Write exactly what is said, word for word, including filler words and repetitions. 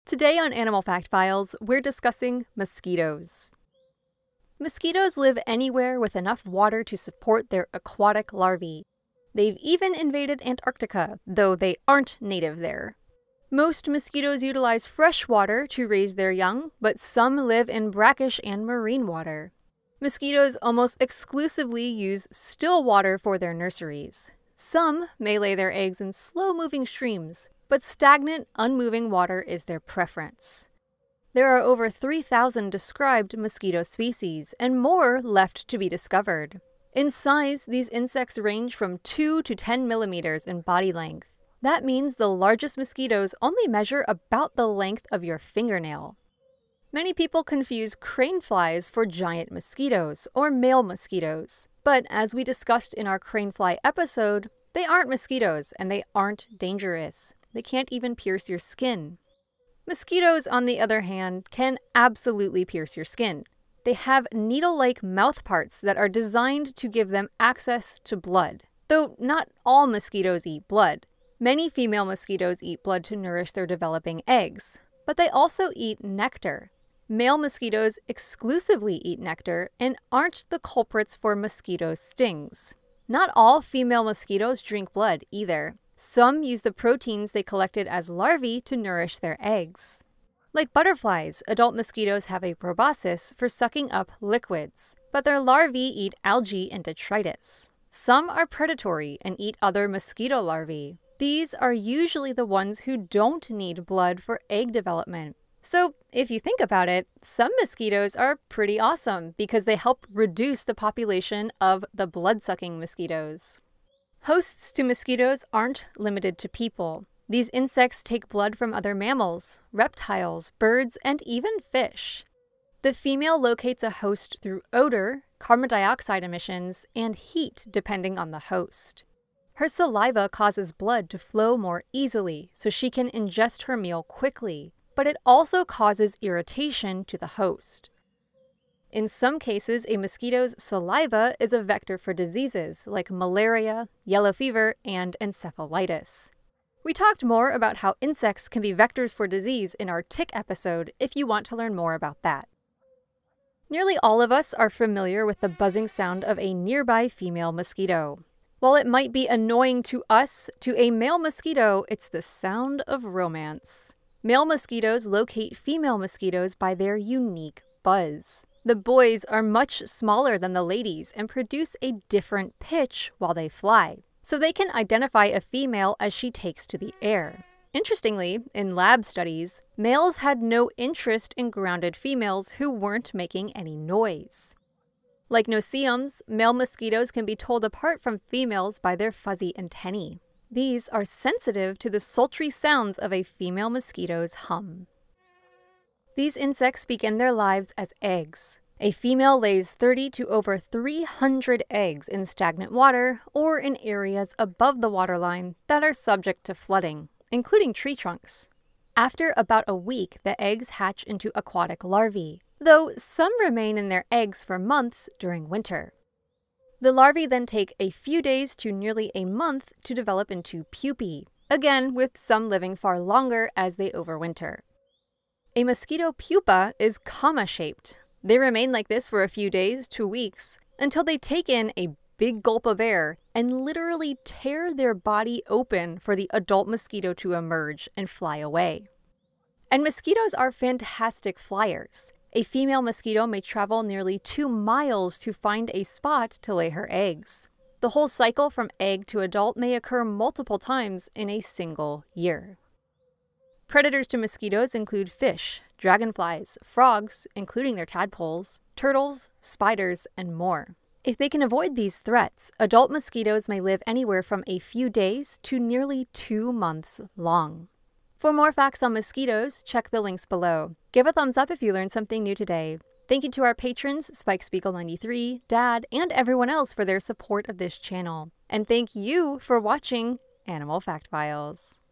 Today on Animal Fact Files, we're discussing mosquitoes. Mosquitoes live anywhere with enough water to support their aquatic larvae. They've even invaded Antarctica, though they aren't native there. Most mosquitoes utilize fresh water to raise their young, but some live in brackish and marine water. Mosquitoes almost exclusively use still water for their nurseries. Some may lay their eggs in slow-moving streams, but stagnant, unmoving water is their preference. There are over three thousand described mosquito species, and more left to be discovered. In size, these insects range from two to ten millimeters in body length. That means the largest mosquitoes only measure about the length of your fingernail. Many people confuse crane flies for giant mosquitoes, or male mosquitoes. But as we discussed in our crane fly episode, they aren't mosquitoes and they aren't dangerous. They can't even pierce your skin. Mosquitoes, on the other hand, can absolutely pierce your skin. They have needle-like mouth parts that are designed to give them access to blood. Though not all mosquitoes eat blood. Many female mosquitoes eat blood to nourish their developing eggs, but they also eat nectar. Male mosquitoes exclusively eat nectar and aren't the culprits for mosquito stings. Not all female mosquitoes drink blood either. Some use the proteins they collected as larvae to nourish their eggs. Like butterflies, adult mosquitoes have a proboscis for sucking up liquids, but their larvae eat algae and detritus. Some are predatory and eat other mosquito larvae. These are usually the ones who don't need blood for egg development. So, if you think about it, some mosquitoes are pretty awesome because they help reduce the population of the blood-sucking mosquitoes. Hosts to mosquitoes aren't limited to people. These insects take blood from other mammals, reptiles, birds, and even fish. The female locates a host through odor, carbon dioxide emissions, and heat depending on the host. Her saliva causes blood to flow more easily so she can ingest her meal quickly, but it also causes irritation to the host. In some cases, a mosquito's saliva is a vector for diseases like malaria, yellow fever, and encephalitis. We talked more about how insects can be vectors for disease in our tick episode if you want to learn more about that. Nearly all of us are familiar with the buzzing sound of a nearby female mosquito. While it might be annoying to us, to a male mosquito, it's the sound of romance. Male mosquitoes locate female mosquitoes by their unique buzz. The boys are much smaller than the ladies and produce a different pitch while they fly, so they can identify a female as she takes to the air. Interestingly, in lab studies, males had no interest in grounded females who weren't making any noise. Like no-see-ums, male mosquitoes can be told apart from females by their fuzzy antennae. These are sensitive to the sultry sounds of a female mosquito's hum. These insects begin their lives as eggs. A female lays thirty to over three hundred eggs in stagnant water or in areas above the waterline that are subject to flooding, including tree trunks. After about a week, the eggs hatch into aquatic larvae, though some remain in their eggs for months during winter. The larvae then take a few days to nearly a month to develop into pupae, again with some living far longer as they overwinter. A mosquito pupa is comma-shaped. They remain like this for a few days to weeks until they take in a big gulp of air and literally tear their body open for the adult mosquito to emerge and fly away. And mosquitoes are fantastic flyers. A female mosquito may travel nearly two miles to find a spot to lay her eggs. The whole cycle from egg to adult may occur multiple times in a single year. Predators to mosquitoes include fish, dragonflies, frogs, including their tadpoles, turtles, spiders, and more. If they can avoid these threats, adult mosquitoes may live anywhere from a few days to nearly two months long. For more facts on mosquitoes, check the links below. Give a thumbs up if you learned something new today. Thank you to our patrons, Spike Spiegel ninety-three, Dad, and everyone else for their support of this channel. And thank you for watching Animal Fact Files.